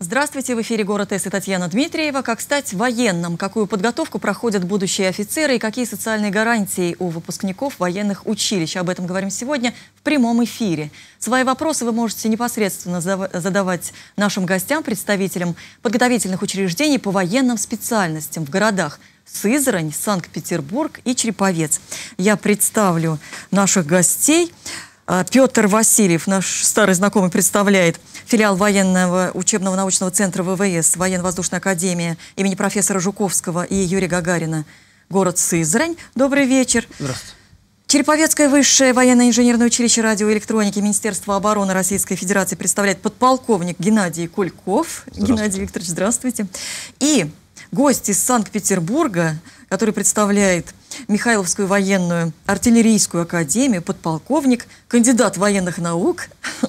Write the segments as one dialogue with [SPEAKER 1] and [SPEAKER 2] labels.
[SPEAKER 1] Здравствуйте, в эфире «Город С» и Татьяна Дмитриева. Как стать военным? Какую подготовку проходят будущие офицеры и какие социальные гарантии у выпускников военных училищ? Об этом говорим сегодня в прямом эфире. Свои вопросы вы можете непосредственно задавать нашим гостям, представителям подготовительных учреждений по военным специальностям в городах Сызрань, Санкт-Петербург и Череповец. Я представлю наших гостей. Петр Васильев, наш старый знакомый, представляет филиал военного учебного научного центра ВВС, Военно-воздушная академия имени профессора Жуковского и Юрия Гагарина, город Сызрань. Добрый вечер.
[SPEAKER 2] Здравствуйте.
[SPEAKER 1] Череповецкое высшее военно-инженерное училище радиоэлектроники Министерства обороны Российской Федерации представляет подполковник Геннадий Кульков. Геннадий Викторович, здравствуйте. И гость из Санкт-Петербурга, который представляет Михайловскую военную артиллерийскую академию, подполковник, кандидат военных наук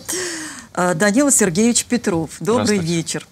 [SPEAKER 1] Данила Сергеевич Петров. Добрый вечер.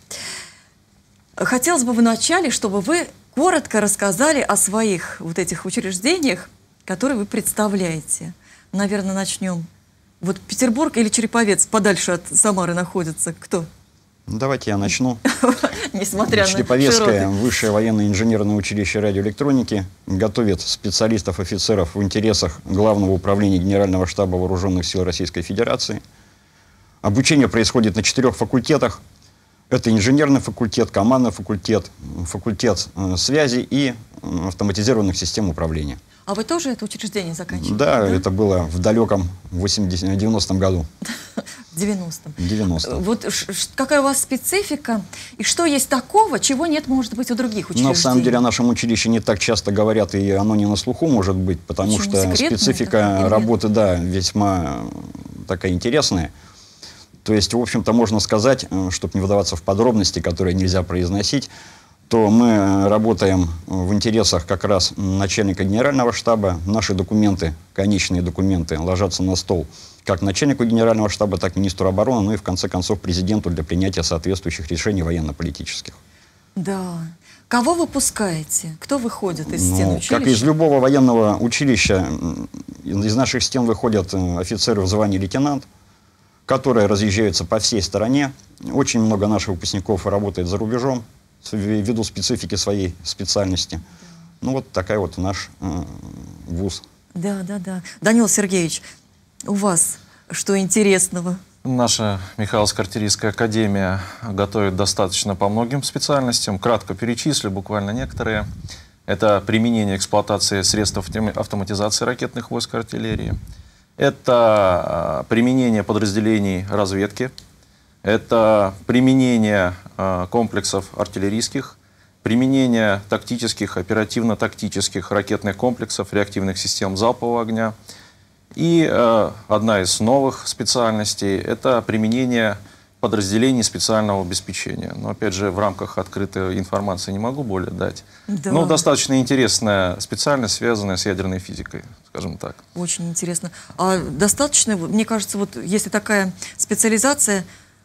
[SPEAKER 1] Хотелось бы вначале, чтобы вы коротко рассказали о своих вот этих учреждениях, которые вы представляете. Наверное, начнем. Вот Петербург или Череповец подальше от Самары находится? Кто?
[SPEAKER 3] Давайте я начну.
[SPEAKER 1] Несмотря на
[SPEAKER 3] Череповецкое высшее военно-инженерное училище радиоэлектроники готовит специалистов, офицеров в интересах Главного управления Генерального штаба Вооруженных сил Российской Федерации. Обучение происходит на 4 факультетах. Это инженерный факультет, командный факультет, факультет связи и автоматизированных систем управления.
[SPEAKER 1] А вы тоже это учреждение заканчивали?
[SPEAKER 3] Да, это было в далеком 90-м году.
[SPEAKER 1] В 90-м.
[SPEAKER 3] 90-м.
[SPEAKER 1] Вот какая у вас специфика? И что есть такого, чего нет, может быть, у других учреждений?
[SPEAKER 3] На самом деле о нашем училище не так часто говорят, и оно не на слуху может быть, потому
[SPEAKER 1] Почему?
[SPEAKER 3] что
[SPEAKER 1] Секретное
[SPEAKER 3] специфика работы, да, весьма такая интересная. То есть, в общем-то, можно сказать, чтобы не вдаваться в подробности, которые нельзя произносить, то мы работаем в интересах как раз начальника генерального штаба. Наши документы, конечные документы, ложатся на стол как начальнику генерального штаба, так и министру обороны, ну и в конце концов президенту для принятия соответствующих решений военно-политических.
[SPEAKER 1] Да. Кого выпускаете? Кто выходит из стен училища?
[SPEAKER 3] Как из любого военного училища, из наших стен выходят офицеры в звании лейтенант, которые разъезжаются по всей стране. Очень много наших выпускников работает за рубежом, ввиду специфики своей специальности. Да. Ну вот такая вот наш вуз.
[SPEAKER 1] Да. Данил Сергеевич, у вас что интересного?
[SPEAKER 2] Наша Михайловская артиллерийская академия готовит достаточно по многим специальностям. Кратко перечислю буквально некоторые. Это применение эксплуатации средств автоматизации ракетных войск артиллерии. Это применение подразделений разведки. Это применение комплексов артиллерийских, применение тактических, оперативно-тактических ракетных комплексов, реактивных систем залпового огня. И одна из новых специальностей – это применение подразделений специального обеспечения. Но, опять же, в рамках открытой информации не могу более дать. Да. Но достаточно интересная специальность, связанная с ядерной физикой, скажем так.
[SPEAKER 1] Очень интересно. А достаточно, мне кажется, вот если такая специализация,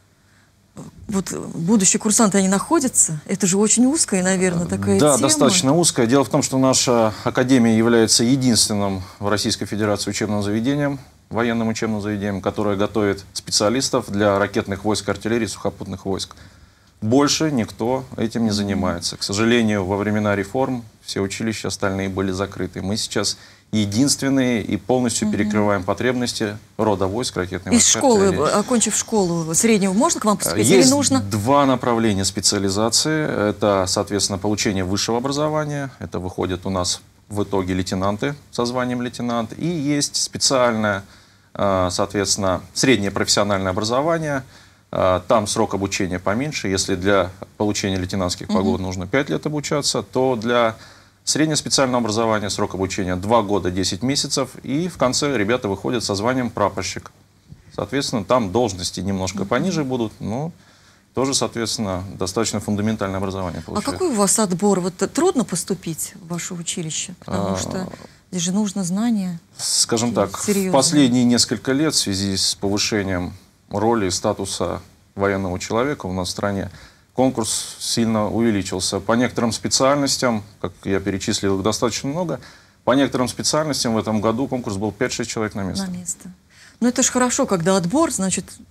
[SPEAKER 1] вот будущие курсанты, они находятся, это же очень узкая, наверное, такая тема.
[SPEAKER 2] Да, достаточно узкая. Дело в том, что наша академия является единственным в Российской Федерации учебным заведением, военным учебным заведением, которое готовит специалистов для ракетных войск, артиллерии, сухопутных войск. Больше никто этим не занимается. К сожалению, во времена реформ все училища остальные были закрыты. Мы сейчас единственные и полностью перекрываем потребности рода войск ракетной войск.
[SPEAKER 1] Из школы, окончив школу среднего, можно к вам поступить?
[SPEAKER 2] Есть
[SPEAKER 1] или нужно?
[SPEAKER 2] 2 направления специализации. Это, соответственно, получение высшего образования. Это выходят у нас в итоге лейтенанты со званием лейтенант. И есть специальное, соответственно, среднее профессиональное образование. Там срок обучения поменьше. Если для получения лейтенантских погон нужно 5 лет обучаться, то для среднеспециального образования срок обучения 2 года 10 месяцев. И в конце ребята выходят со званием прапорщик. Соответственно, там должности немножко пониже будут, но тоже, соответственно, достаточно фундаментальное образование получают.
[SPEAKER 1] А какой у вас отбор? Вот трудно поступить в ваше училище? Потому что здесь же нужно знания.
[SPEAKER 2] Скажем так,
[SPEAKER 1] серьезные.
[SPEAKER 2] В последние несколько лет в связи с повышением роли и статуса военного человека у нас в стране конкурс сильно увеличился. По некоторым специальностям, как я перечислил, их достаточно много, по некоторым специальностям в этом году конкурс был 5-6 человек на место.
[SPEAKER 1] Ну это же хорошо, когда отбор, значит,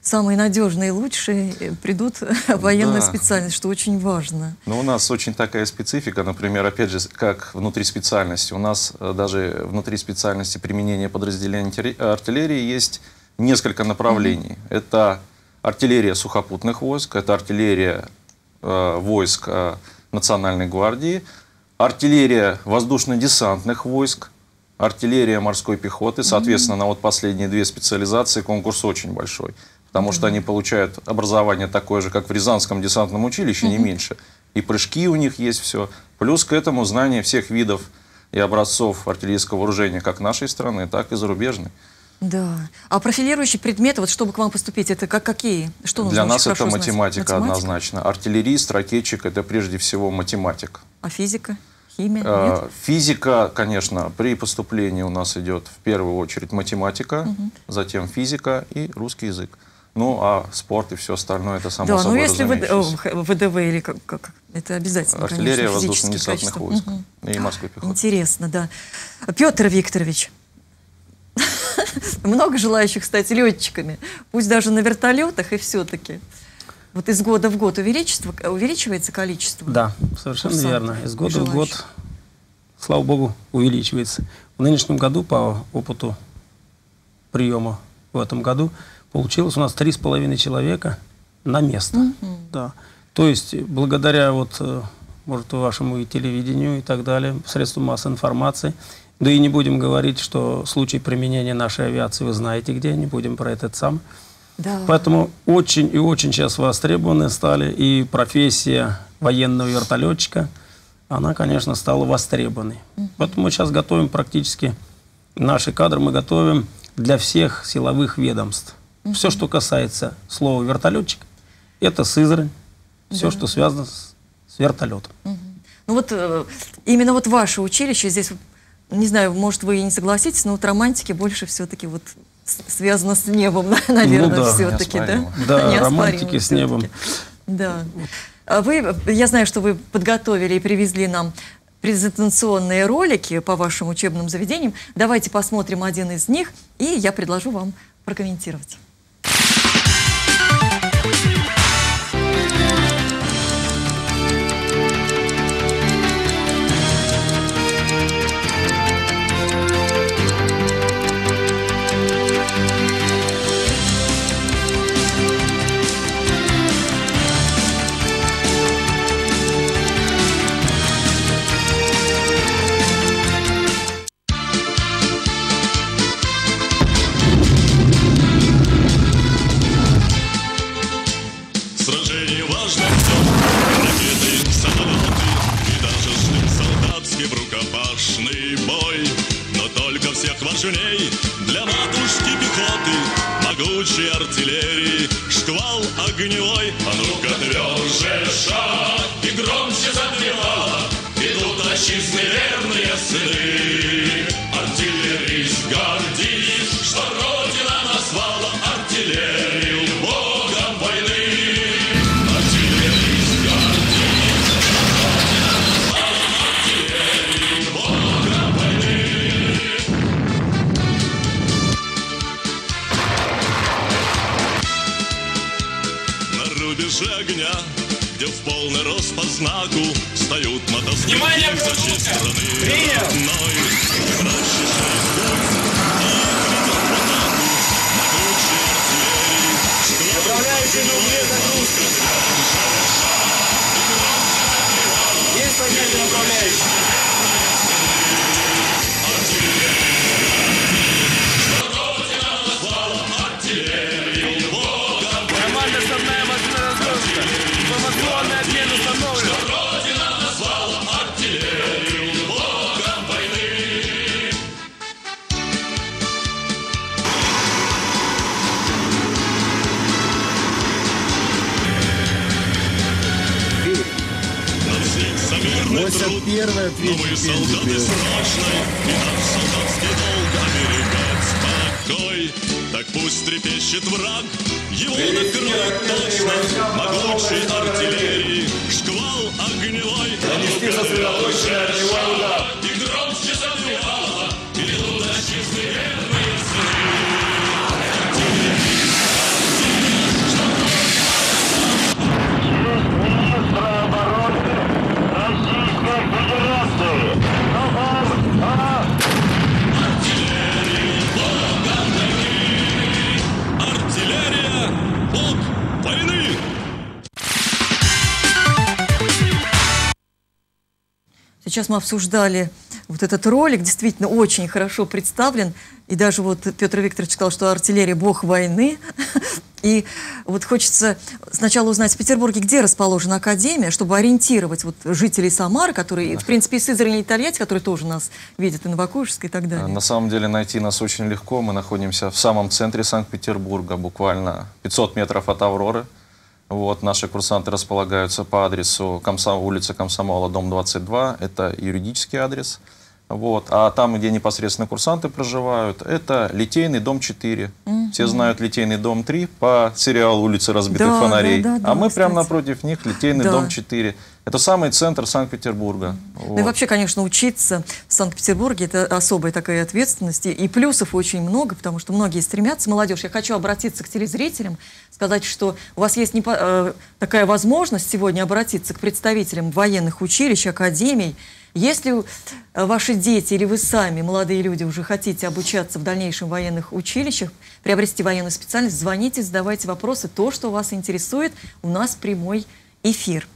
[SPEAKER 1] самые надежные и лучшие придут в военную
[SPEAKER 2] Да.
[SPEAKER 1] специальность, что очень важно.
[SPEAKER 2] Но у нас очень такая специфика, например, опять же, как внутри специальности. У нас даже внутри специальности применения подразделений артиллерии есть несколько направлений. Это артиллерия сухопутных войск, это артиллерия войск Национальной гвардии, артиллерия воздушно-десантных войск, артиллерия морской пехоты. Соответственно, на вот последние две специализации конкурс очень большой, потому что они получают образование такое же, как в Рязанском десантном училище, не меньше. И прыжки у них есть все. Плюс к этому знание всех видов и образцов артиллерийского вооружения как нашей страны, так и зарубежной.
[SPEAKER 1] Да. А профилирующие предметы, вот чтобы к вам поступить, это какие? Что нужно
[SPEAKER 2] Для
[SPEAKER 1] очень
[SPEAKER 2] нас это
[SPEAKER 1] хорошо знать?
[SPEAKER 2] математика однозначно. Артиллерист, ракетчик — это прежде всего математик.
[SPEAKER 1] А физика? Химия? Нет?
[SPEAKER 2] Физика, конечно, при поступлении у нас идет в первую очередь математика, затем физика и русский язык. Ну, а спорт и все остальное — это само
[SPEAKER 1] Да,
[SPEAKER 2] собой
[SPEAKER 1] ну если
[SPEAKER 2] разумеющееся.
[SPEAKER 1] ВДВ или как это обязательно,
[SPEAKER 2] Артиллерия
[SPEAKER 1] конечно, физические
[SPEAKER 2] воздушно-десантных
[SPEAKER 1] качества.
[SPEAKER 2] войск и морской пехоты.
[SPEAKER 1] Интересно, да. Петр Викторович, много желающих стать летчиками, пусть даже на вертолетах, и все-таки. Вот из года в год увеличивается количество?
[SPEAKER 4] Да, совершенно
[SPEAKER 1] курсантов,
[SPEAKER 4] верно. Из года в год,
[SPEAKER 1] желающих.
[SPEAKER 4] слава богу, увеличивается. В нынешнем году, по опыту приема в этом году, получилось у нас 3,5 человека на место. Да. То есть, благодаря вот, может, вашему и телевидению и так далее, средствам массовой информации, да и не будем говорить, что случай применения нашей авиации вы знаете где, не будем про этот сам.
[SPEAKER 1] Да.
[SPEAKER 4] Поэтому очень и очень сейчас востребованы стали, и профессия военного вертолетчика, она, конечно, стала востребованной. Поэтому мы сейчас готовим практически, наши кадры мы готовим для всех силовых ведомств. Все, что касается слова вертолетчик, это Сызрань, все, что связано с вертолетом.
[SPEAKER 1] Ну вот именно вот ваше училище здесь, не знаю, может, вы и не согласитесь, но вот романтики больше все-таки вот связано с небом, наверное,
[SPEAKER 4] Ну да,
[SPEAKER 1] все-таки, да?
[SPEAKER 2] неоспоримо.
[SPEAKER 4] Да,
[SPEAKER 1] Неоспоримо
[SPEAKER 4] романтики с небом.
[SPEAKER 1] все-таки. Да. Я знаю, что вы подготовили и привезли нам презентационные ролики по вашим учебным заведениям. Давайте посмотрим один из них, и я предложу вам прокомментировать.
[SPEAKER 5] Сражение важно все, ракеты, самолеты и даже штык солдатский в рукопашный бой. Но только всех важней для матушки пехоты, могучей артиллерии, шквал огневой. А ну-ка тверже шаг и громче задвигала, идут отчизны верные сыны. Артиллерист гордись, что Родина назвала артиллерию богом войны. Огня, где в полный рост по знаку встают мотоциклы с чьей стороны родной. Расчищает путь и ведет в атаку могучей артиллерии. Направляйте на угле загрузка. Есть поднятие направляющих.
[SPEAKER 6] Информационный обмен установлен.
[SPEAKER 5] Родина назвала артиллерию богом войны. Навстречу мирный труд, но мы солдаты срочной, и наш солдатский долг оберегать покой. Так пусть трепещет враг, его накроет точно могучей артиллерии, шквал огневой.
[SPEAKER 6] Нанести сосредоточенный огневой удар.
[SPEAKER 5] И громче завывала, идут отчизны верные сыны.
[SPEAKER 1] сейчас мы обсуждали вот этот ролик, действительно очень хорошо представлен. И даже вот Петр Викторович сказал, что артиллерия – бог войны. И вот хочется сначала узнать в Петербурге, где расположена академия, чтобы ориентировать вот жителей Самары, которые, в принципе, и Сызрани, и Тольятти, которые тоже нас видят, и Новокуйбышевск, и так далее.
[SPEAKER 2] На самом деле найти нас очень легко. Мы находимся в самом центре Санкт-Петербурга, буквально 500 метров от Авроры. Вот, наши курсанты располагаются по адресу улица Комсомола, дом 22. Это юридический адрес. Вот. А там, где непосредственно курсанты проживают, это Литейный, дом 4. Все знают Литейный, дом 3 по сериалу «Улицы разбитых фонарей». А мы прямо напротив них, Литейный, дом 4. Это самый центр Санкт-Петербурга.
[SPEAKER 1] Ну
[SPEAKER 2] Вот.
[SPEAKER 1] и вообще, конечно, учиться в Санкт-Петербурге – это особая такая ответственность. И плюсов очень много, потому что многие стремятся. Молодежь, я хочу обратиться к телезрителям, сказать, что у вас есть такая возможность сегодня обратиться к представителям военных училищ, академий. Если ваши дети или вы сами, молодые люди, уже хотите обучаться в дальнейшем в военных училищах, приобрести военную специальность, звоните, задавайте вопросы. То, что вас интересует, у нас прямой эфир.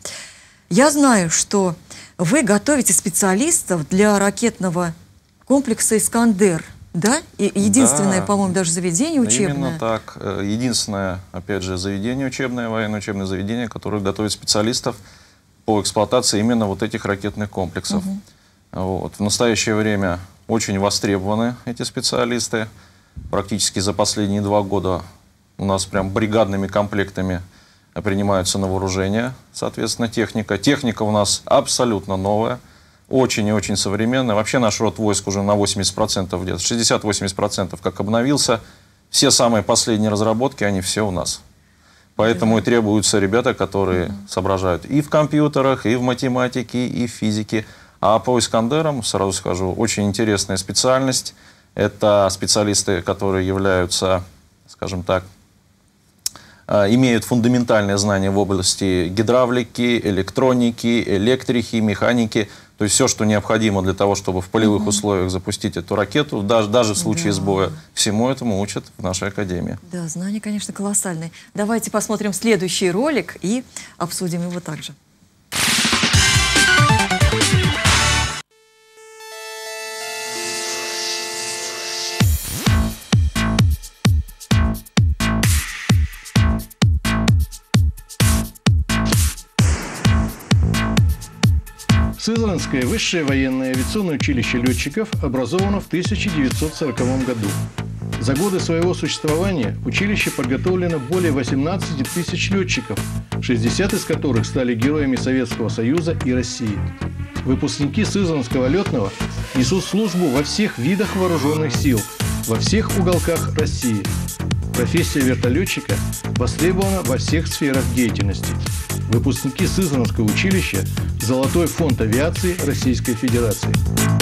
[SPEAKER 1] Я знаю, что вы готовите специалистов для ракетного комплекса «Искандер». Да? И единственное, по-моему, даже заведение учебное.
[SPEAKER 2] Именно так. Единственное, опять же, заведение учебное, военное учебное заведение, которое готовит специалистов по эксплуатации именно вот этих ракетных комплексов. Вот. В настоящее время очень востребованы эти специалисты. Практически за последние 2 года у нас прям бригадными комплектами принимаются на вооружение, соответственно, техника. Техника у нас абсолютно новая, очень и очень современная. Вообще наш род войск уже на 80%, где-то 60-80% как обновился. Все самые последние разработки, они все у нас. Поэтому и требуются ребята, которые соображают и в компьютерах, и в математике, и в физике. А по «Искандерам», сразу скажу, очень интересная специальность. Это специалисты, которые являются, скажем так, имеют фундаментальные знания в области гидравлики, электроники, электрики, механики. То есть все, что необходимо для того, чтобы в полевых условиях запустить эту ракету, даже в случае сбоя, всему этому учат в нашей академии.
[SPEAKER 1] Да, знания, конечно, колоссальные. Давайте посмотрим следующий ролик и обсудим его также.
[SPEAKER 7] Сызранское высшее военное авиационное училище летчиков образовано в 1940 году. За годы своего существования училище подготовлено более 18 тысяч летчиков, 60 из которых стали героями Советского Союза и России. Выпускники Сызранского летного несут службу во всех видах вооруженных сил, во всех уголках России. Профессия вертолетчика востребована во всех сферах деятельности. Выпускники Сызранского училища – Золотой фонд авиации Российской Федерации.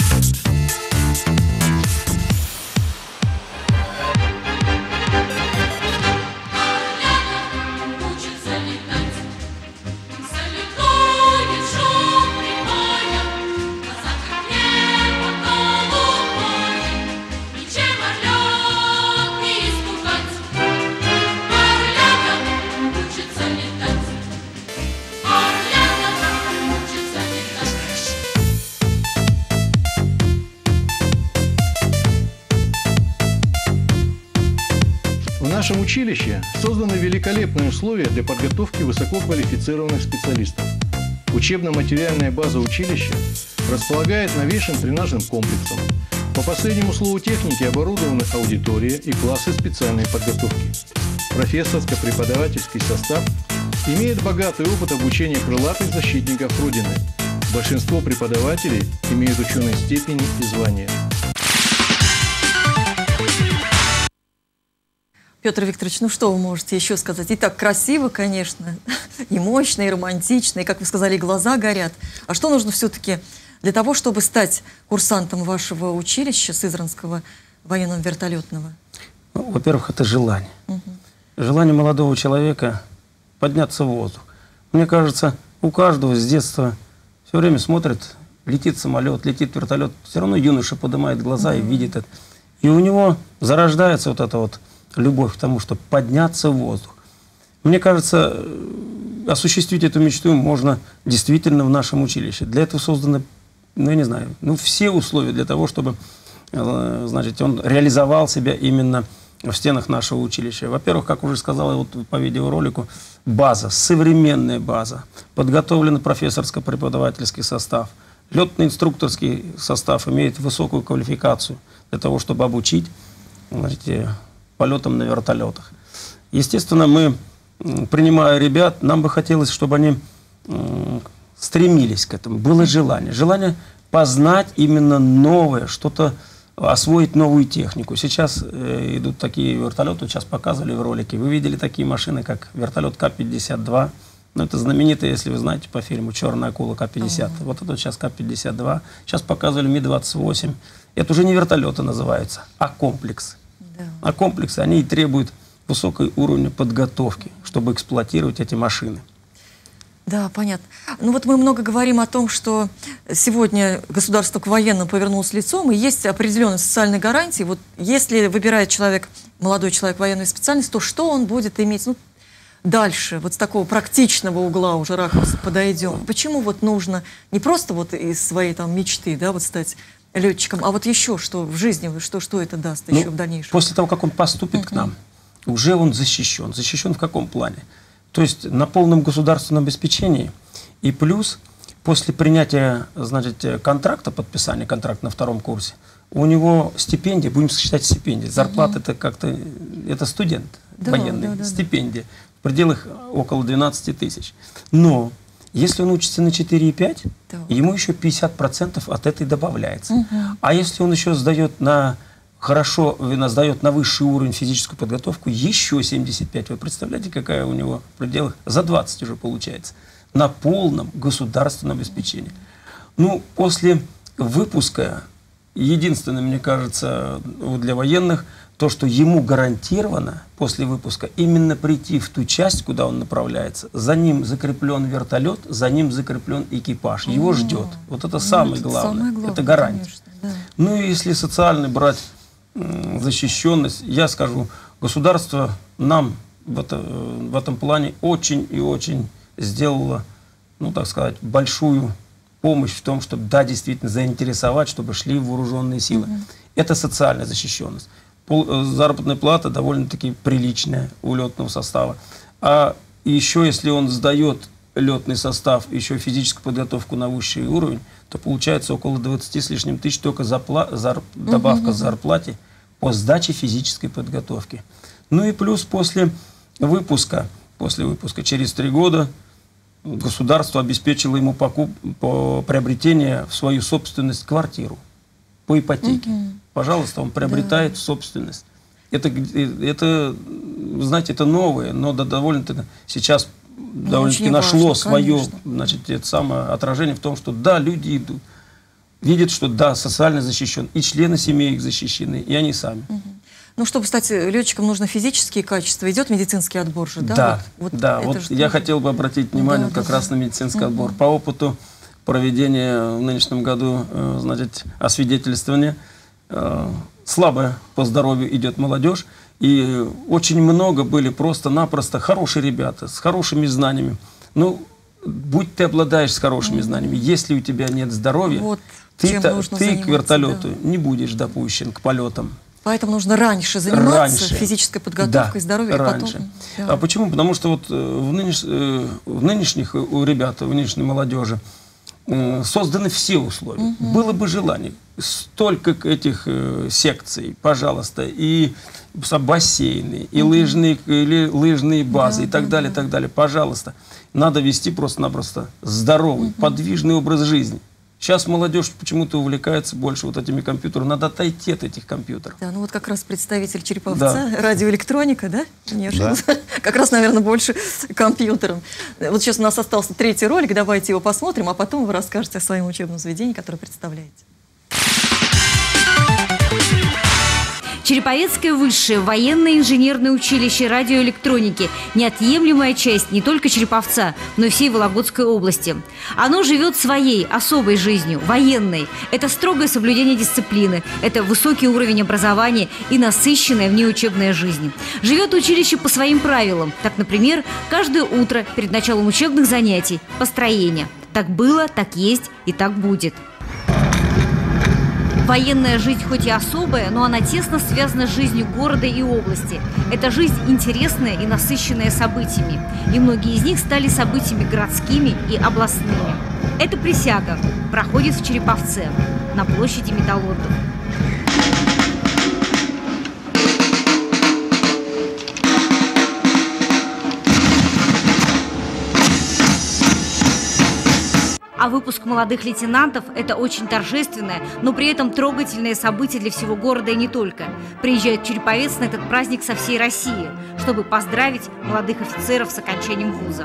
[SPEAKER 7] В нашем училище созданы великолепные условия для подготовки высококвалифицированных специалистов. Учебно-материальная база училища располагает новейшим тренажерным комплексом. По последнему слову техники оборудованы аудитория и классы специальной подготовки. Профессорско-преподавательский состав имеет богатый опыт обучения крылатых защитников Родины. Большинство преподавателей имеют ученые степени и звания.
[SPEAKER 1] Петр Викторович, ну что вы можете еще сказать? И так красиво, конечно, и мощно, и романтично, и, как вы сказали, глаза горят. А что нужно все-таки для того, чтобы стать курсантом вашего училища Сызранского военного вертолетного?
[SPEAKER 4] Ну, во-первых, это желание. Желание молодого человека подняться в воздух. Мне кажется, у каждого с детства все время смотрит, летит самолет, летит вертолет, все равно юноша поднимает глаза и видит это. И у него зарождается вот эта вот любовь к тому, чтобы подняться в воздух. Мне кажется, осуществить эту мечту можно действительно в нашем училище. Для этого созданы ну, я не знаю, ну, все условия для того, чтобы, значит, он реализовал себя именно в стенах нашего училища. Во-первых, как уже сказал вот по видеоролику, база, современная база, подготовлен профессорско-преподавательский состав, летно-инструкторский состав имеет высокую квалификацию для того, чтобы обучить, значит, полетам на вертолетах. Естественно, мы, принимая ребят, нам бы хотелось, чтобы они стремились к этому, было желание познать именно новое, что-то, освоить новую технику. Сейчас идут такие вертолеты, сейчас показывали в ролике. Вы видели такие машины, как вертолет К-52. Ну, это знаменитое, если вы знаете по фильму «Черная акула» К-50. Вот это сейчас К-52. Сейчас показывали Ми-28. Это уже не вертолеты называются, а комплексы. Да. А комплексы, они и требуют высокого уровня подготовки, чтобы эксплуатировать эти машины.
[SPEAKER 1] Да, понятно. Ну вот мы много говорим о том, что сегодня государство к военным повернулось лицом, и есть определенные социальные гарантии. Вот если выбирает человек, молодой человек, военную специальность, то что он будет иметь, ну, дальше, вот с такого практичного угла уже ракурса подойдем. Почему вот нужно не просто вот из своей там мечты, да, вот стать летчиком, а вот еще что в жизни, что это даст еще в дальнейшем?
[SPEAKER 4] После того, как он поступит к нам, уже он защищен. Защищен в каком плане? То есть на полном государственном обеспечении, и плюс после принятия, значит, контракта, подписания контракта на 2-м курсе, у него стипендия, будем считать стипендии, зарплата это как-то, это студент военный, стипендия в пределах около 12 тысяч. Но если он учится на 4,5, ему еще 50% от этой добавляется. А если он еще сдает на хорошо сдает на высший уровень физическую подготовку, еще 75. Вы представляете, какая у него в пределах? За 20 уже получается. На полном государственном обеспечении. Ну, после выпуска, единственное, мне кажется, для военных, то, что ему гарантировано после выпуска именно прийти в ту часть, куда он направляется. За ним закреплен вертолет, за ним закреплен экипаж. Его ждет. Вот это самое главное. Это гарантия. Конечно, да. Ну, и если социально брать защищенность, я скажу, государство нам в этом плане очень и очень сделало, ну, так сказать, большую помощь в том, чтобы, да, действительно заинтересовать, чтобы шли вооруженные силы. Это социальная защищенность. Заработная плата довольно-таки приличная у летного состава. А еще, если он сдает летный состав, еще физическую подготовку на высший уровень, то получается около 20 с лишним тысяч только добавка к зарплате по сдаче физической подготовки. Ну и плюс после выпуска через 3 года государство обеспечило ему приобретение в свою собственность квартиру по ипотеке. Пожалуйста, он приобретает собственность. Это, знаете, это новое, но довольно-таки сейчас довольно-таки нашло свое, значит, это самое отражение в том, что да, люди идут, видят, что да, социально защищен, и члены семьи их защищены, и они сами.
[SPEAKER 1] Ну, чтобы стать летчиком, нужно физические качества. Идет медицинский отбор же, да?
[SPEAKER 4] Да, вот я хотел бы обратить внимание как раз на медицинский отбор. По опыту проведения в нынешнем году, значит, освидетельствования, слабо по здоровью идет молодежь, и очень много были просто-напросто хорошие ребята с хорошими знаниями. Ну, будь ты обладаешь с хорошими знаниями, если у тебя нет здоровья, вот ты к вертолету не будешь допущен, к полетам.
[SPEAKER 1] Поэтому нужно раньше заниматься физической подготовкой, здоровьем.
[SPEAKER 4] Раньше. А почему? Потому что вот в нынешних у ребят, в нынешней молодежи созданы все условия. Было бы желание. Столько этих секций, пожалуйста, и бассейны, и лыжные базы, и так далее, так далее. Пожалуйста. Надо вести просто-напросто здоровый, подвижный образ жизни. Сейчас молодежь почему-то увлекается больше вот этими компьютерами. Надо отойти от этих компьютеров.
[SPEAKER 1] Да, ну вот как раз представитель Череповца, радиоэлектроника, да? Да. Как раз, наверное, больше компьютером. Вот сейчас у нас остался 3-й ролик, давайте его посмотрим, а потом вы расскажете о своем учебном заведении, которое представляете.
[SPEAKER 8] Череповецкое высшее военное инженерное училище радиоэлектроники – неотъемлемая часть не только Череповца, но и всей Вологодской области. Оно живет своей особой жизнью, военной. Это строгое соблюдение дисциплины, это высокий уровень образования и насыщенная внеучебная жизнь. Живет училище по своим правилам. Так, например, каждое утро перед началом учебных занятий – построение. Так было, так есть и так будет. Военная жизнь хоть и особая, но она тесно связана с жизнью города и области. Эта жизнь интересная и насыщенная событиями. И многие из них стали событиями городскими и областными. Эта присяга проходит в Череповце, на площади Металлургов. А выпуск молодых лейтенантов – это очень торжественное, но при этом трогательное событие для всего города и не только. Приезжает Череповец на этот праздник со всей России, чтобы поздравить молодых офицеров с окончанием вуза.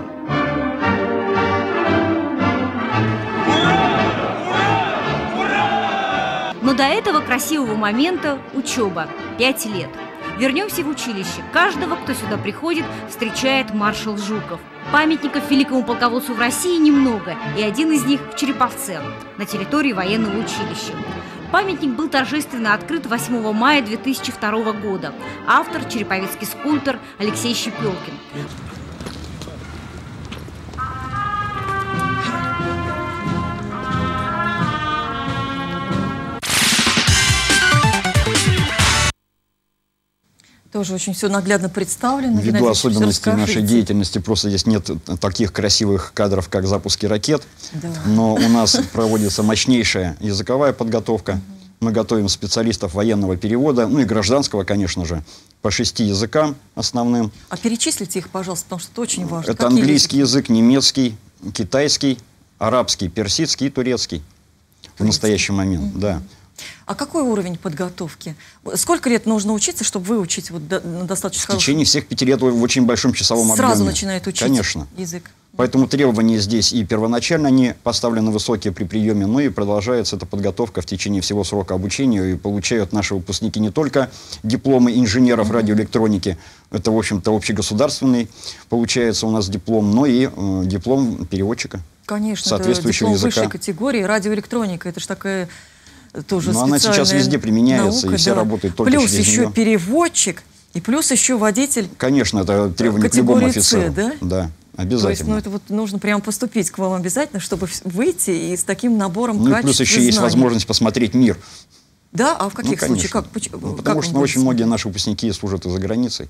[SPEAKER 8] Но до этого красивого момента – учеба. 5 лет. Вернемся в училище. Каждого, кто сюда приходит, встречает маршал Жуков. Памятников великому полководцу в России немного, и один из них в Череповце, на территории военного училища. Памятник был торжественно открыт 8 мая 2002 года. Автор – череповецкий скульптор Алексей Щепелкин.
[SPEAKER 1] Тоже очень все наглядно представлено.
[SPEAKER 3] Ввиду особенностей нашей деятельности, просто здесь нет таких красивых кадров, как запуски ракет. Да. Но у нас проводится мощнейшая языковая подготовка. Мы готовим специалистов военного перевода, ну и гражданского, конечно же, по 6 языкам основным.
[SPEAKER 1] А перечислите их, пожалуйста, потому что это очень важно.
[SPEAKER 3] Это какие английский язык, немецкий, китайский, арабский, персидский и турецкий в настоящий момент, да.
[SPEAKER 1] А какой уровень подготовки? Сколько лет нужно учиться, чтобы выучить вот достаточно хорошо?
[SPEAKER 3] В течение всех 5 лет в очень большом часовом объеме.
[SPEAKER 1] Сразу начинает учить
[SPEAKER 3] Конечно.
[SPEAKER 1] Язык.
[SPEAKER 3] Поэтому требования здесь и первоначально они поставлены высокие при приеме, но и продолжается эта подготовка в течение всего срока обучения. И получают наши выпускники не только дипломы инженеров радиоэлектроники, это, в общем-то, общегосударственный, получается у нас диплом, но и диплом переводчика.
[SPEAKER 1] Конечно, это диплом высшей категории, радиоэлектроника, это же такая... Тоже
[SPEAKER 3] но она сейчас везде применяется,
[SPEAKER 1] наука,
[SPEAKER 3] и все работают только
[SPEAKER 1] плюс
[SPEAKER 3] через
[SPEAKER 1] еще
[SPEAKER 3] нее.
[SPEAKER 1] Переводчик, и плюс еще водитель.
[SPEAKER 3] Конечно, это требование к любому офицеру.
[SPEAKER 1] Да?
[SPEAKER 3] Да, обязательно.
[SPEAKER 1] То есть, ну, это вот нужно прямо поступить к вам обязательно, чтобы выйти и с таким набором качеств.
[SPEAKER 3] Ну, плюс еще есть возможность посмотреть мир.
[SPEAKER 1] Да? А в каких случаях?
[SPEAKER 3] Потому что очень многие наши выпускники служат и за границей.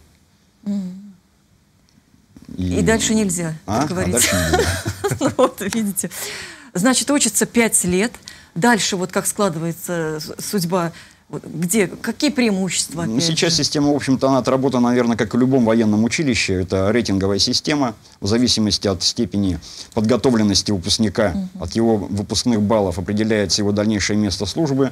[SPEAKER 1] И дальше нельзя, как говорится.
[SPEAKER 3] Дальше нельзя.
[SPEAKER 1] Вот, видите. Значит, учатся 5 лет. Дальше вот как складывается судьба, где, какие преимущества?
[SPEAKER 3] Сейчас система, в общем-то, она отработана, наверное, как и в любом военном училище. Это рейтинговая система, в зависимости от степени подготовленности выпускника, от его выпускных баллов определяется его дальнейшее место службы.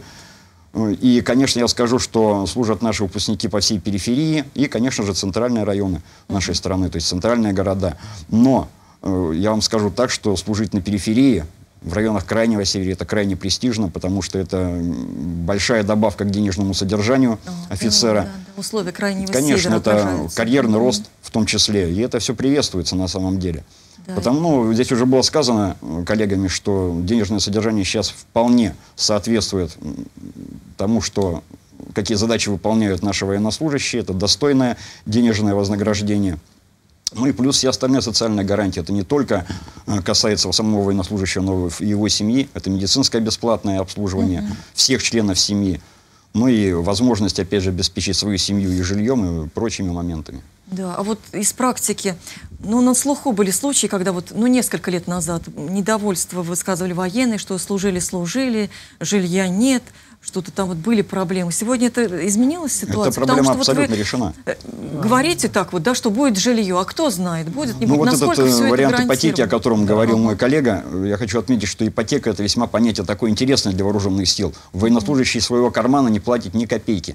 [SPEAKER 3] И, конечно, я скажу, что служат наши выпускники по всей периферии и, конечно же, центральные районы нашей страны, то есть центральные города. Но я вам скажу так, что служить на периферии, в районах Крайнего Севера, это крайне престижно, потому что это большая добавка к денежному содержанию офицера.
[SPEAKER 1] Да, условия Крайнего Севера.
[SPEAKER 3] Конечно, это карьерный рост в том числе, и это все приветствуется на самом деле. Да. Потому, здесь уже было сказано коллегами, что денежное содержание сейчас вполне соответствует тому, что какие задачи выполняют наши военнослужащие. Это достойное денежное вознаграждение. Ну и плюс все остальные социальные гарантии. Это не только касается самого военнослужащего, но и его семьи. Это медицинское бесплатное обслуживание всех членов семьи. Ну и возможность, опять же, обеспечить свою семью и жильем, и прочими моментами.
[SPEAKER 1] Да, а вот из практики, ну, на слуху были случаи, когда вот, ну, несколько лет назад недовольство высказывали военные, что служили, жилья нет, что-то там вот были проблемы. Сегодня это изменилась ситуация?
[SPEAKER 3] Эта проблема абсолютно решена.
[SPEAKER 1] Говорите так вот, да, что будет жилье, а кто знает, будет, не будет,
[SPEAKER 3] вот
[SPEAKER 1] насколько
[SPEAKER 3] этот
[SPEAKER 1] все
[SPEAKER 3] вариант
[SPEAKER 1] это
[SPEAKER 3] ипотеки, о котором говорил мой коллега, я хочу отметить, что ипотека — это весьма понятие такое интересное для вооруженных сил. Военнослужащий из своего кармана не платит ни копейки.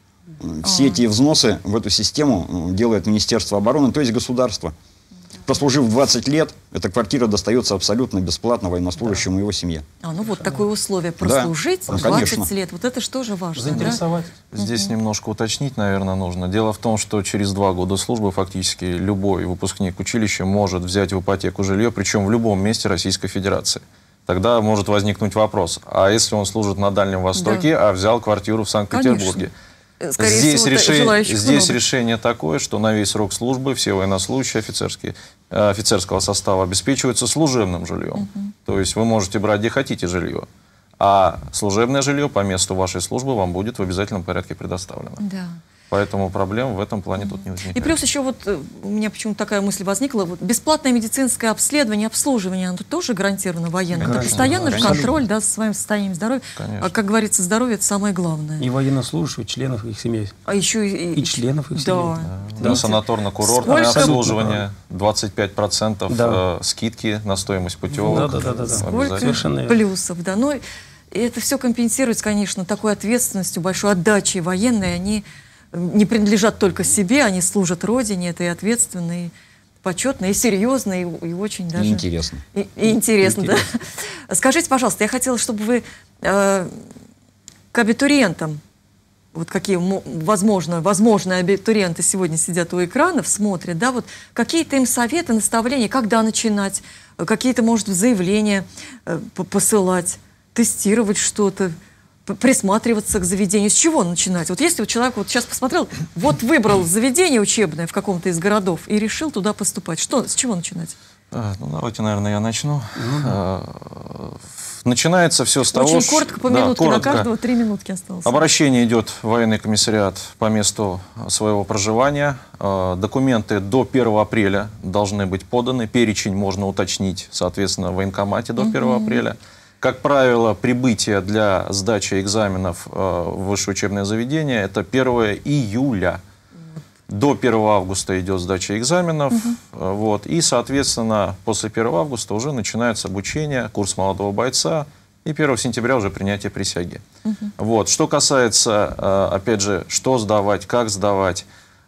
[SPEAKER 3] Все эти взносы в эту систему делает Министерство обороны, то есть государство. Прослужив 20 лет, эта квартира достается абсолютно бесплатно военнослужащему и его семье.
[SPEAKER 1] Ну вот такое условие. Прослужить 20 лет. Вот это что же важно.
[SPEAKER 4] Заинтересовать.
[SPEAKER 2] Да? Здесь немножко уточнить, наверное, нужно. Дело в том, что через 2 года службы фактически любой выпускник училища может взять в ипотеку жилье, причем в любом месте Российской Федерации. Тогда может возникнуть вопрос, а если он служит на Дальнем Востоке, а взял квартиру в Санкт-Петербурге? Здесь решение такое, что на весь срок службы все военнослужащие офицерского состава обеспечиваются служебным жильем. То есть вы можете брать где хотите жилье. а служебное жилье по месту вашей службы вам будет в обязательном порядке предоставлено.
[SPEAKER 1] Да.
[SPEAKER 2] Поэтому проблем в этом плане тут не возникает.
[SPEAKER 1] И плюс еще вот у меня почему-то такая мысль возникла, вот бесплатное медицинское обследование, обслуживание, оно тут тоже гарантировано военным. Это постоянный же контроль, да, со своим состоянием здоровья.
[SPEAKER 2] Конечно.
[SPEAKER 1] А как говорится, здоровье — это самое главное.
[SPEAKER 4] И военнослужащих, членов их семей.
[SPEAKER 1] А еще и
[SPEAKER 4] членов их
[SPEAKER 1] да.
[SPEAKER 4] семей.
[SPEAKER 2] Да, санаторно-курортное
[SPEAKER 1] Сколько?
[SPEAKER 2] обслуживание, 25%
[SPEAKER 4] Да.
[SPEAKER 2] скидки на стоимость путевок.
[SPEAKER 4] Да.
[SPEAKER 1] Сколько
[SPEAKER 4] Совершенно верно.
[SPEAKER 1] плюсов, да. Но это все компенсируется, конечно, такой ответственностью, большой отдачей военной. Они не принадлежат только себе, они служат Родине, это и ответственно, и почетно, и серьезно, и очень даже...
[SPEAKER 3] И интересно.
[SPEAKER 1] И интересно, да. Скажите, пожалуйста, я хотела, чтобы вы к абитуриентам, вот какие, возможно, абитуриенты сегодня сидят у экранов, смотрят, да, вот какие-то им советы, наставления, когда начинать, какие-то, может, заявления посылать, тестировать что-то, присматриваться к заведению. С чего начинать? Вот если человек вот сейчас посмотрел, вот выбрал заведение учебное в каком-то из городов и решил туда поступать, с чего начинать?
[SPEAKER 2] Ну, давайте, наверное, я начну. Начинается все с того,
[SPEAKER 1] Очень коротко, по минутке, на каждого 3 минутки осталось.
[SPEAKER 2] Обращение идет в военный комиссариат по месту своего проживания. Документы до 1 апреля должны быть поданы. Перечень можно уточнить, соответственно, в военкомате до 1 апреля. Как правило, прибытие для сдачи экзаменов в высшее учебное заведение – это 1 июля. До 1 августа идет сдача экзаменов. Вот, и, соответственно, после 1 августа уже начинается обучение, курс молодого бойца. И 1 сентября уже принятие присяги. Вот. Что касается, опять же, что сдавать, как сдавать,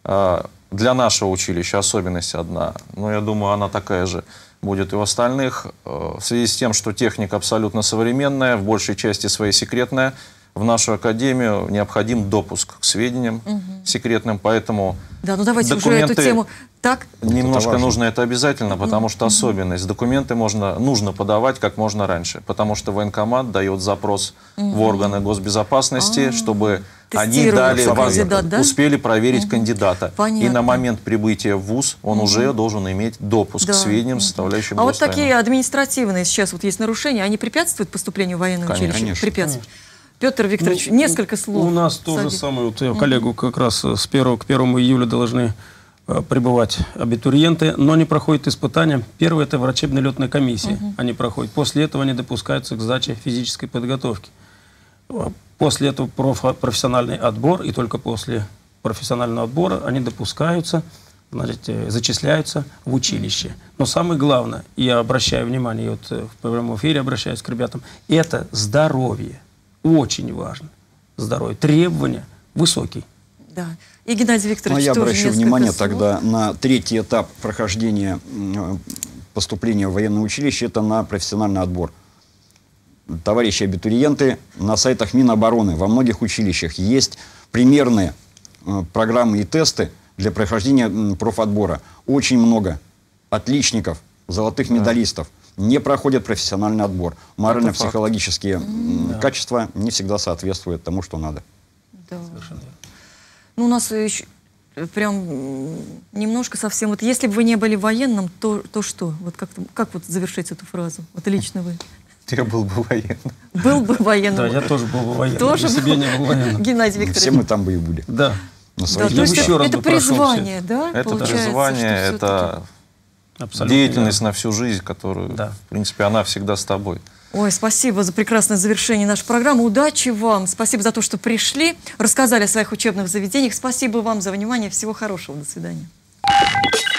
[SPEAKER 2] для нашего училища особенность одна. Но я думаю, она такая же будет и у остальных. В связи с тем, что техника абсолютно современная, в большей части своей секретная, в нашу академию необходим допуск к сведениям секретным, поэтому
[SPEAKER 1] да, ну давайте уже эту тему так.
[SPEAKER 2] Немножко нужно это обязательно, потому что особенность. Документы нужно подавать как можно раньше, потому что военкомат дает запрос в органы госбезопасности, чтобы они успели проверить кандидата.
[SPEAKER 1] Понятно.
[SPEAKER 2] И на момент прибытия в ВУЗ он уже должен иметь допуск к сведениям, составляющим
[SPEAKER 1] вот такие административные сейчас вот есть нарушения, они препятствуют поступлению в военное училище?
[SPEAKER 3] Конечно.
[SPEAKER 1] Препятствуют. Петр Викторович, несколько слов.
[SPEAKER 4] У нас то же самое. Вот я коллегу как раз с 1 к 1 июля должны прибывать абитуриенты, но не проходят испытания. Первое – это врачебно-летная комиссия. Они проходят. После этого они допускаются к сдаче физической подготовки. После этого профессиональный отбор, и только после профессионального отбора они допускаются, значит, зачисляются в училище. Но самое главное, я обращаю внимание, вот в прямом эфире обращаюсь к ребятам, это здоровье. Очень важно. Здоровье. Требования высокие.
[SPEAKER 1] Да. И Геннадий Викторович,
[SPEAKER 3] я
[SPEAKER 1] тоже
[SPEAKER 3] обращу внимание
[SPEAKER 1] слов.
[SPEAKER 3] тогда на 3-й этап прохождения поступления в военное училище, это на профессиональный отбор. Товарищи абитуриенты, на сайтах Минобороны во многих училищах есть примерные программы и тесты для прохождения профотбора. Очень много отличников, золотых медалистов не проходят профессиональный отбор. Морально-психологические качества не всегда соответствуют тому, что надо.
[SPEAKER 1] Да. Ну, у нас еще прям немножко совсем... Вот если бы вы не были военным, то что? Вот как вот завершить эту фразу? Вот лично вы.
[SPEAKER 2] Я был бы военным.
[SPEAKER 1] Был бы военным.
[SPEAKER 4] Да, я тоже был бы военным.
[SPEAKER 1] Тоже
[SPEAKER 4] себе не был военным.
[SPEAKER 1] Геннадий Викторович.
[SPEAKER 3] Все мы там бы и были.
[SPEAKER 4] Да.
[SPEAKER 1] Да, то есть это призвание, да?
[SPEAKER 2] Это призвание, это деятельность на всю жизнь, которую, в принципе, она всегда с тобой.
[SPEAKER 1] Ой, спасибо за прекрасное завершение нашей программы. Удачи вам. Спасибо за то, что пришли, рассказали о своих учебных заведениях. Спасибо вам за внимание. Всего хорошего. До свидания.